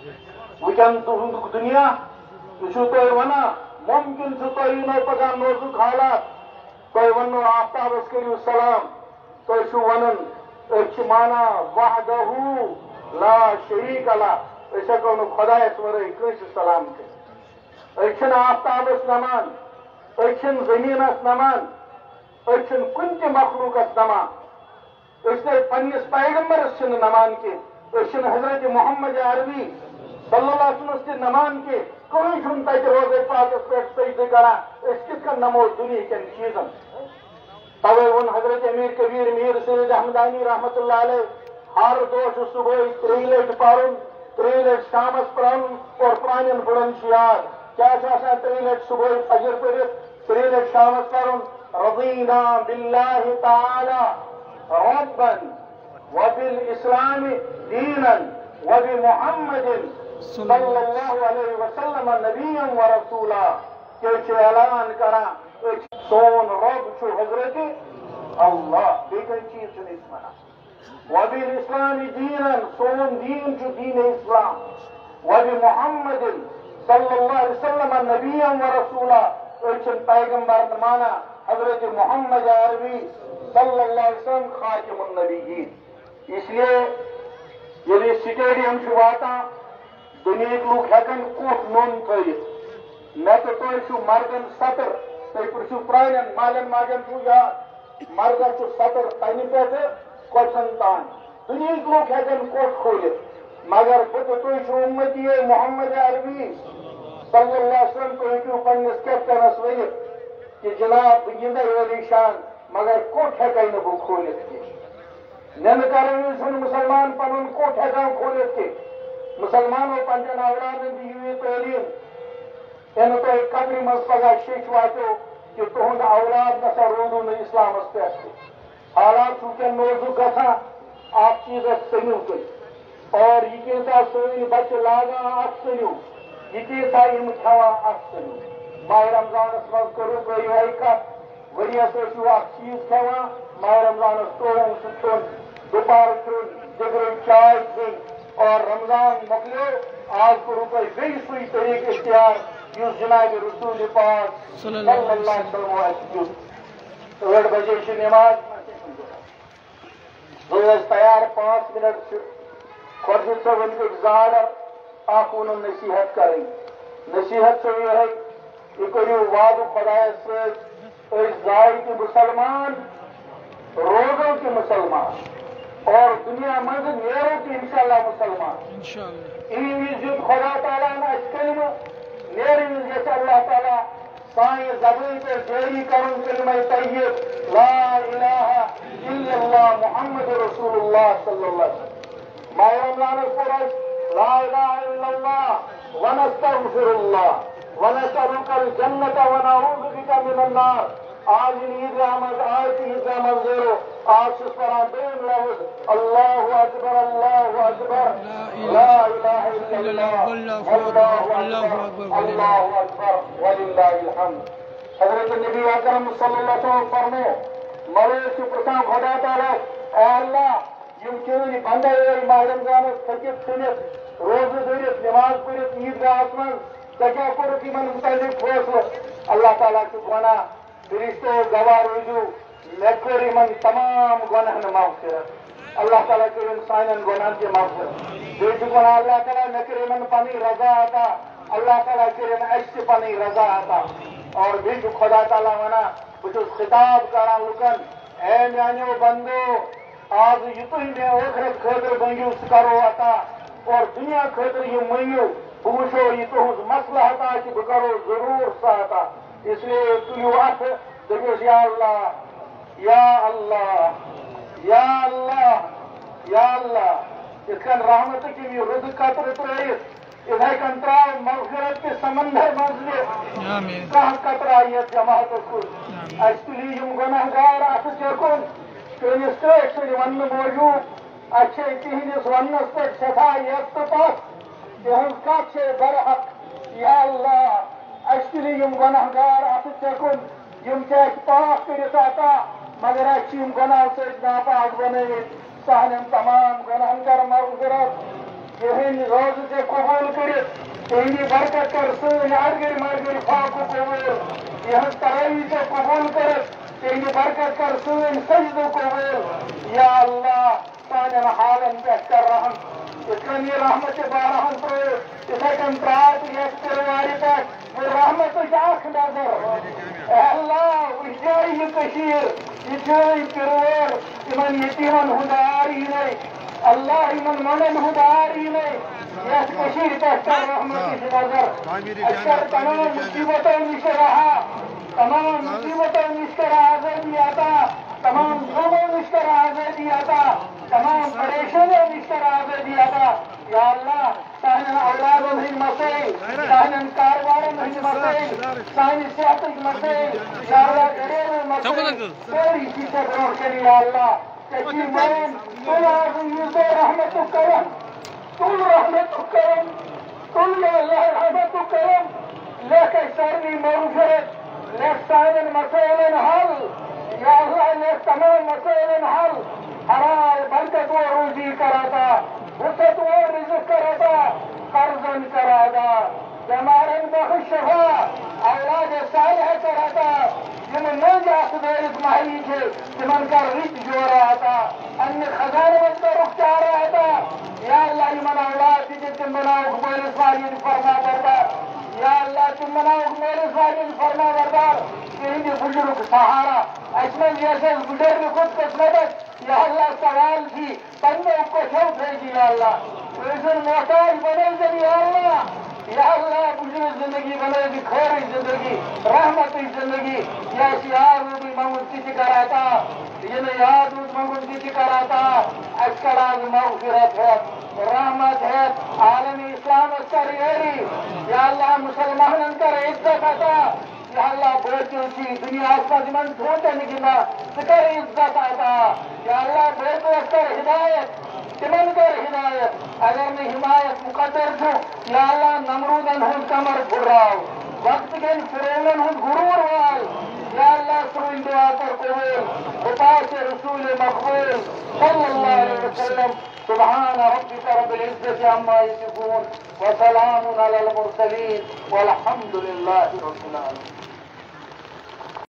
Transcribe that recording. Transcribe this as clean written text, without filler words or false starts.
وکن تہد دنیا تھی ونان ممکن تھی نو پکان نوزک حالات تھی ونو آفتابس کرو سلام تھی ون مانا وحدہ لا شریک لہ ہیکو نا خدایس ورائے کنس سلام کر آفتابس نمان زمینس نمان کن تہ مخلوقس نمان پنس پیغمبرس نمان کی حضرت محمد عربی صلی اللہ علیہ وسلم تہ نمان کی کہیں تک روزے پاکس پہ سجدہ کران کت کن نمو دنیا کن چیزن توے ون حضرت امیر کبیر میر سید احمدانی رحمت اللہ علیہ ہر دہ صبح 3 لٹ پرن 3 لٹ شامس پرن اور پران بڑن یاد کیا 3 لٹ صبح فجر پڑھت 3 لٹ شامس پرن رضینا باللہ تعالی ربا وبالاسلام دینا وبمحمد صلی اللہ علیہ وسلم نبیا ورسولا کہ اعلان کران سون رب حضرت اللہ بیٹن چیز ونان وبالاسلام دینا سون دین دین اسلام وبمحمد صلی اللہ علیہ وسلم نبیا ورسولا پیغمبر مانا حضرت محمد عربی صلی اللہ علیہ وسلم خاتم النبیین اس لیے یل سٹیڈیم واتان دنیا لوگ ہیکن کٹ نون تھوت مے تو تھی مردن 70 تھی پرسو پران مالن ماجن چھو یاد مردس 70 تنہ پہ کچن تان دنیا لوگ ہیکن کٹ کھولت مگر تھی امتی محمد عربی صلی اللہ علیہ وسلم تھی ہیکو پنس کیپٹنس ورنت کہ جناب بہ گندے علی شان مگر کٹ ہیکے نہ بہ کھولت کی نن کرن مسلمان پن کٹ ہیکان کھولت کی مسلمانوں پنجن اولادن دی تعلیم ان تہ قبر مز پگہ شیچ واتو کہ تہد اولاد نسا روزو نا اسلامس پہ حالات چونکہ نوزک گھان اخ چیز سنو تھی اور یہ کیسا سن بچہ لاگان اخ سنو یہ کیسا کھوان اخ سنو ماہ رمضانس مز کرو تھی یہ کت ورس اخ چیز کھوان ماہ رمضانس تروہن سہ کھیون دوپہر کھیون دگرن چائے چین اور رمضان مکلو آج کرو تھی بیٚیہِ سُے طریقہ اختیار یس جناب رسول پاک صلی اللہ علیہ وسلم دیت 8 بجے نماز روز تیار 5 منٹ خورشید صٲبن کٔر زارر اخ ونن نصیحت کریں نصیحت سے یہ ہے یہ کرو وعد خدایس ست زائ تہ مسلمان روزو تہ مسلمان اور دنیا مز نیرو تہ انشاءاللہ مسلمان این وز دیت خدا تعالیٰ اس کلمہ نیرن وز یژھِ اللہ تعالیٰ سانہ زبان پہ جاری کرن کلمہ طیب لا الہ الا اللہ محمد رسول اللہ صلی اللہ علیہ وسلم ماہ رمضانس پہ لا الہ الا اللہ ونستغفر اللہ ونسألک الجنة ونعوذ بک من النار آج عید رحمت آج عید رحمت زیرو آج سران دین لفظ اللہ اکبر لا الہ الا اللہ اللہ اکبر وللہ الحمد حضرت نبی اکرم صلی اللہ علیہ وسلم فرمو ملے پرسان خدا تعالیٰ اے اللہ یم چون بندے ماہ رمضانس تھکت ثنت روزہ دھرت نماز پڑھت عید گاہس من کیا کورت ان متعلق فیصلہ اللہ تعالیٰ ونان فرشتو گواہ روزو مے کر ان تمام گنہن مغفرت اللہ تعالیٰ کر سان گنہن تہ مغفرت بیچ ونان اللہ تعالیٰ مے کر ان پن رضا عطا اللہ تعالیٰ کر اس پن رضا عطا اور بیچ خدا تعالیٰ ونان بہت خطاب کران لکن اے میانو بندو آج یہ تھی مے ٲخرت خاطر منگو سہ کرو عطا اور دنیا خاطر یہ منگو بہ وچھو یہ تہذ مسئلہ عطا کہ بہ کرو ضرور سہ عطا اس لیے تلیو اتھ دپیس یا اللہ یا اللہ یا اللہ یا اللہ اس کن رحمت کی رد قطر ترائیت اتھے کن تراو مغفرت کے سمندر منزل کہاں قطرہ یہ جماعت کن اس تلی یم گناہ گار اتھ چکن چونس ٹریٹ سے ون موجود اچھے تہندس ونس پہ سٹھا یت تو پس تہذ کت برحق یا اللہ اس تلی یم گناہ گار اتھ چکن یم پاک کرت عطا مگر اس گناہ ست ناپاک بنت سہن تمام گناہن کر مغفرت یہ روز سے قبول کر تہندی برکت کر سن اڑگری مڑگری فاقو قبول یہ تراوی سے قبول کر تہندی برکت کر سن سجدو قبول یا اللہ سان حالن پہ کر رحم اس یہ رحمت بارہن تر اتھے کن ترات یس ترواری پہ رحمت اخ نظر اے اللہ وچ یہ جائے پرور ان یتیمن ہند آری نہیں اللہ ان منن ہند آری نہیں یس پہ کر رحمت نظر اکثر تمام مصیبتوں نش رہا تمام مصیبتوں نش کر آزادی آتا تمام ظلموں نش کر آزادی آتا تمام پریشانیوں نش کر آزادی آتا یا اللہ سان اولادن ہند مسائل سان کاروبارن ہند مسائل سان صحت مسائل یا اللہ گھریلو مسائل ساری چیزیں برو کری یا اللہ تجی مین تل عزیز رحمت کرم تل رحمت کرم تل یا اللہ رحمت کرم لک سرنی مغفرت لک سان مسائل حل یا اللہ لک تمام مسائل حل حلال برکت و روزی کراتا وسط و رزق کراتا قرضن کراتا بیمارن بخش شفا اولاد صالح کراتا جن نجاس دارت محلی کے جمن کا رزق جو رہا تھا ان خزانہ من کا رخ چاہ رہا تھا یا اللہ من اولاد دیجئے تم بناؤ میرے سوالین فرما بردار یا اللہ تم بناؤ میرے سوالین فرما بردار کہ بزرگ سہارا اجمل جیسے بزرگ خود قسمت یا اللہ سوال کی بندوں کو چھو بھیجی یا اللہ تو محتاج بنے گی یا اللہ یا اللہ بزرگ زندگی بنے گی کھوری زندگی رحمتی زندگی یا یاد بھی منگل کی کراتا یہ یاد منگل کی کراتا اچکڑاز مغفرت ہے رحمت ہے عالم اسلام کر یا اللہ مسلمان کر عزت آتا یا اللہ بوچو چی دنیا آسمان من دھوتے نگلا سکر عزت آتا یا اللہ بوچو کر ہدایت تمن کر ہدایت اگر میں حمایت مقدر چھو یا اللہ نمرودن ہن کمر پھراؤ وقت گن فرعون ہن غرور وال یا اللہ سوئی دعا پر قبول خطاط رسول مقبول صلی اللہ علیہ وسلم سبحان ربك رب العزة عما يصفون وسلام على المرسلين والحمد لله رب العالمين